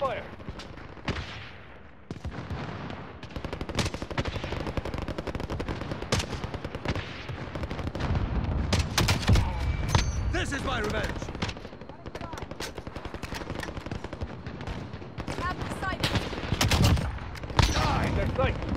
fire. This is my revenge! Die, they're sight.